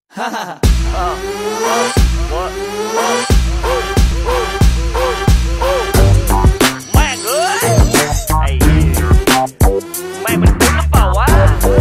แม่งเอ้ยไอ้แม่งมันคุ้นหรือเปล่าวะ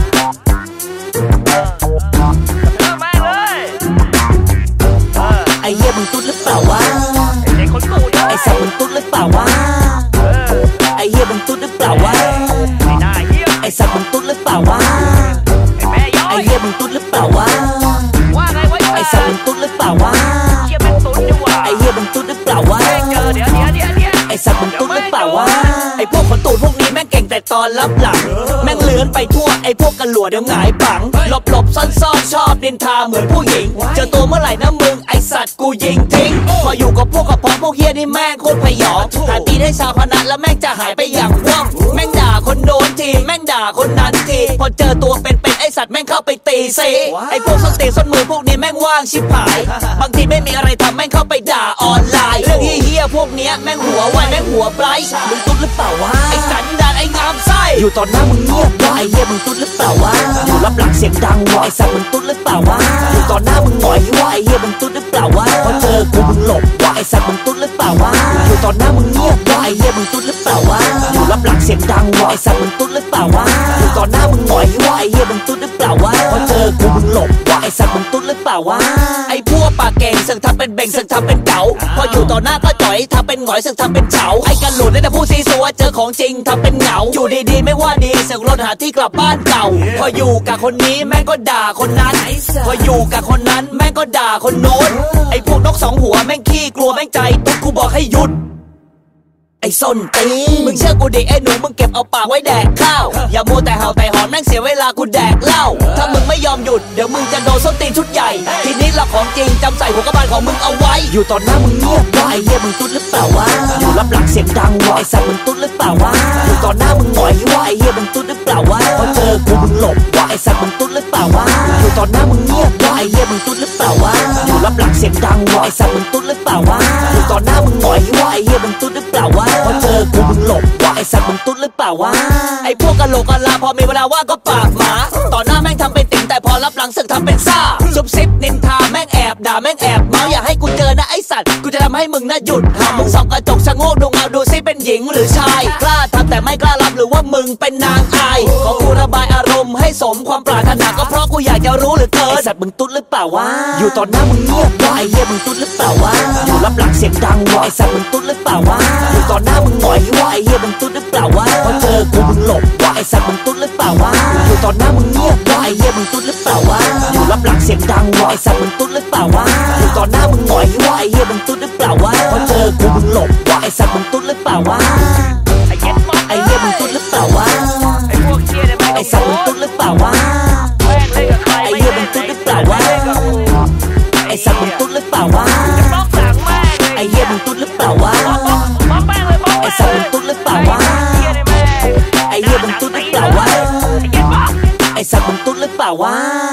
แม่งเลยไอ้เหี้ยมึงตุ๊ดหรือเปล่าวะไอ้เด็กคนตูดไอ้สัตว์มึงตุ๊ดหรือเปล่าวะไอ้เหี้ยมึงตุ๊ดหรือเปล่าวะไอ้หน้าเหี้ยไอ้สัตว์มึงตุ๊ดหรือเปล่าวะไอ้แม่ย้อยไอ้เหี้ยมึงตุ๊ดหรือเปล่าวะว่าไงวะไอ้สัตว์มึงตุ๊ดหรือเปล่าวะเหี้ยเป็นตุ๊ดอยู่วะไอ้เหี้ยมึงตุ๊ดหรือเปล่าวะเจอเดี๋ยวไอ้สัตว์มึงตุ๊ดหรือเปล่าวะไอ้พวกคนตูดพวกนี้แม่งเก่งแต่ตอนรับหลังแม่งเลื้อนไปทั่วไอ้พวกกันหลัวเดี๋ยวหงายปังหลบซ่อนชอบดินทาเหมือนผู้หญิงเจอตัวเมื่อไหร่นะมึงไอ้สัตว์กูยิงทิ้งพออยู่กับพวกเฮียนี่แม่งโคตรพยองหาตีให้ชาวพนันแล้วแม่งจะหายไปอย่างว่องแม่งด่าคนโดนทีแม่งด่าคนนั้นทีพอเจอตัวเป็นไอ้สัตว์แม่งเข้าไปตีซิไอ้พวกส้นตีนส้นมือพวกนี้แม่งว่างชิบหายบางทีไม่มีอะไรทำแม่งเข้าไปด่าออนไลน์เรื่องเฮียพวกเนี้ยแม่งหัวไวแม่งหัวไบรท์มึงตุ๊ดหรือเปล่าวะไอ้สันดานไอ้งามไส้อยู่ตอนหน้ามึงเงียบวะไอ้เฮียมึงตุ๊ดหรือเปล่าวะอยู่รับหลังเสียงดังวะไอ้สัตว์มึงตุ๊ดหรือเปล่าวะอยู่ตอนหน้ามึงหงอยวะไอ้เฮียมึงตุ๊ดหรือเปล่าวะพอเจอกูมึงหลบวะไอ้สัตว์มึงตุ๊ดหรือเปล่าวะอยู่ตอนหน้ามึงเงียบวะไอ้เฮียมึงตุ๊ดหรือเปล่าวะอยู่รับหลังเสียงดังวะไอ้สัตว์มึงตุ๊ดหรือเปล่าวะอยู่ตอนหน้ามึงหงอยวะไอ้เฮียมึงตุ๊ดหรือเปล่าวะพอเจอกูมึงหลบวะไอ้สัตว์มึงตุ๊ดหรือเปล่าวะไอ้พวกปากเก่งสึกทำเป็นเบ่งสึกทำเป็นเก๋าพออยู่ต่อหน้าก็จ่อยทำเป็นหงอยสึกทำเป็นเฉาไอ้กันหลุดได้แต่พูดซีซัวเจอของจริงทำเป็นเหงาอยู่ดีๆไม่ว่าดีสึกรถหาที่กลับบ้านเก่าพออยู่กับคนนี้แม่งก็ด่าคนนั้นพออยู่กับคนนั้นแม่งก็ด่าคนโน้นไอ้พวกนกสองหัวแม่งขี้กลัวแม่งใจตุ๊กกูบอกให้หยุดไอ้ส้นตีนมึงเชื่อกูดิไอ้หนูมึงเก็บเอาปากไว้แดกข้าวอย่ามัวแต่เห่าแต่หอนแม่งเสียเวลากูแดกเหล้าถ้ามึงไม่ยอมหยุดเดี๋ยวมึงจะโดนส้นตีนชุดใหญ่ทีนี้ละของจริงจำใส่หัวกระบาลของมึงเอาไว้อยู่ตอนหน้ามึงเงียบวะไอ้เหี้ยมึงตุ๊ดหรือเปล่าวะอยู่รับหลังเสียงดังวะไอ้สัตว์มึงตุ๊ดหรือเปล่าวะอยู่ตอนหน้ามึงหงอยวะไอ้เหี้ยมึงตุ๊ดหรือเปล่าวะพอเจอกูมึงหลบวะไอ้สัตว์มึงตุ๊ดหรือเปล่าวะอยู่ตอนหน้ามึงเงียบวะไอ้เหี้ยมึงตุ๊ดหรือเปล่าวะอยู่รับหลังเสียงดังวะไอ้สัตว์มึงตุ๊ดหรือเปล่าวะอยู่ตอนหน้ามึงหงอยวะไอ้เหี้ยมึงตุ๊ดหรือเปล่าวะพอเจอกูมึงหลบวะไอ้สัตว์มึงตุ๊ดหรือเปล่าวะไอ้พวกกะโหลกกะลาพอมีเวลาว่างก็ปากหมาต่อหน้าแม่งทำเป็นติ่งแต่พอรับหลังสึกทำเป็นซ่าซุบซิบนินทาแม่งแอบด่าแม่งแอบเมาอย่าให้กูเจอนะไอ้สัตว์กูจะทำให้มึงน่าหยุดหามึงส่องกระจกชะโงกดูเงาดูซิเป็นหญิงหรือชายกล้าทำแต่ไม่กล้ารับหรือว่ามึงเป็นนางอายขอกูระบายอารมณ์ให้สมความปรารถนาก็เพราะกูอยากจะรู้เหลือเกินไอ้สัตว์มึงตุ๊ดหรือเปล่าวะอยู่ตอนหน้ามึงเงียบวะไอ้เหี้ยมึงตุ๊ดหรือเปล่าวะอยู่รับหลังเสียงดังวะไอ้สัตว์มึงตุ๊ดหรือเปล่าวะอยู่ตอนหน้ามึงหงอยวะไอ้เหี้ยมึงตุ๊ดหรือเปล่าวะพอเจอกูมึงหลบวะไอ้สัตว์มึงตุ๊ดหรือเปล่าวะอยู่ตอนหน้ามึงเงียบวะไอ้เหี้ยมึงตุ๊ดหรือเปล่าวะอยู่รับหลังเสียงดังวะไอ้สัตว์มึงตุ๊ดหรือเปล่าวะอยู่ตอนหน้ามึงหงอยวะไอ้เหี้ยมึงตุ๊ดหรือเปล่าวะพอเจอกูมึงหลบวะไอ้สัตว์มึงตุ๊ดหรือเปล่าวะไอ้เย็ดมากไอ้เหี้ยมึงตุ๊ดหรือเปล่าวะไอ้พวกเหี้ยเนี่ยไอ้สัตว์มึงตุ๊ดหรือเปล่าวะแม่งเล่นกับใครไอ้เหี้ยมึงตุ๊ดหรือเปล่าวะไอ้สัตว์มึงตุ๊ดหรือเปล่าวะล็อกหลังแม่งเลยไอ้เหี้ยมึงตุ๊ดหรือเปล่าวะบล็อกแม่งเลยบล็อกไอ้สัตว์มึงตุ๊ดหรือเปล่าวะไอ้เหี้ยมึงตุ๊ดหรือเปล่าวะไอ้สัตว์มึงตุ๊ดหรือเปล่าวะ